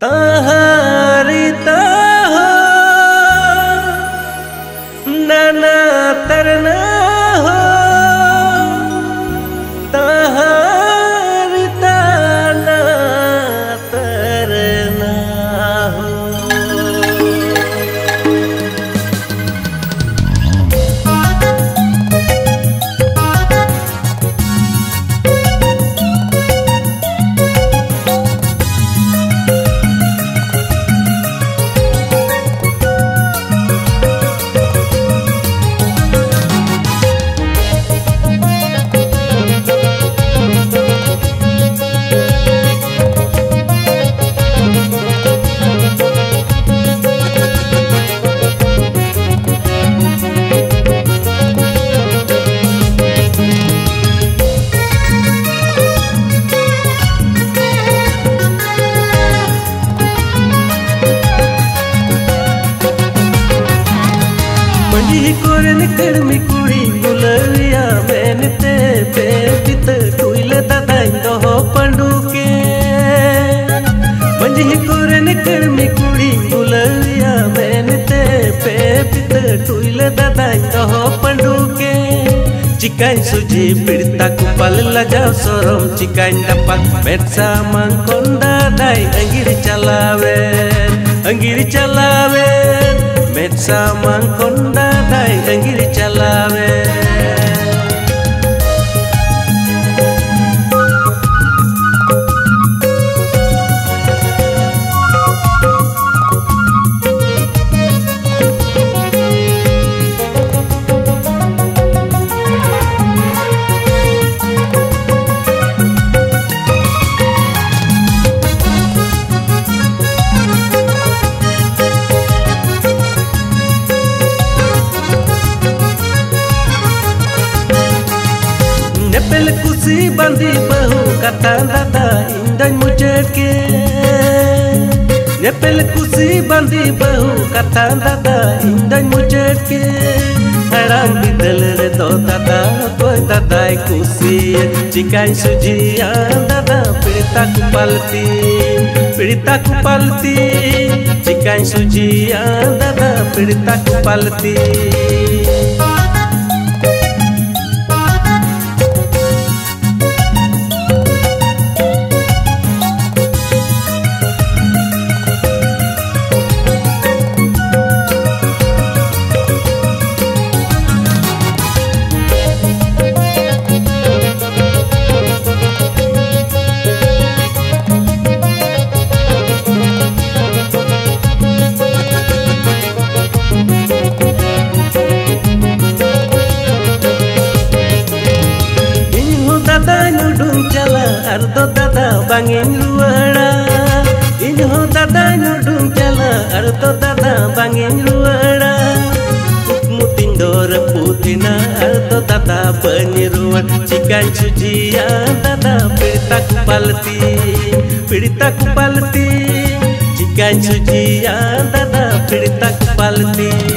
ताहारी ताहो नाना तरना हो ताहारी ताना तरना हो। मंडी कोरन कर्मी कुड़ी गुलरिया बेनते बेबित टुइले दादाई दो पंडुके। मंडी कोरन कर्मी कुड़ी गुलरिया बेनते बेबित टुइले दादाई दो पंडुके। चिकाई सुजी पिड़ता कुपाल लजा सोरम चिकाई दापा मेट्सा मांगकोंदा दाई अंगिरी चलावे मेट्सा मांगकोंदा दाई अंगिरी चलावे। नेपेल कुसी बंदी बहु कथा दादा इंदन मुझके। नेपेल कुसी बंदी बहु कथा दादा इंदन मुझके। हराम बिदल रे दो दादा कोई दादाई कुसी चिकाई सुजिया दादा पिड़ता कुपालती चिकाई सुजिया दादा पिड़ता कुपालती। अर्दो दादा बांगिन रुवाड़ा इन्हो दादा नुडुं चला अर्दो दादा बांगिन रुवाड़ा मुतिन दोर पुतिना अर्दो दादा बनी रुवाड़ चिकाई सुजिया दादा पिड़ता कुपालती चिकाई सुजिया दादा पिड़ता कुपालती।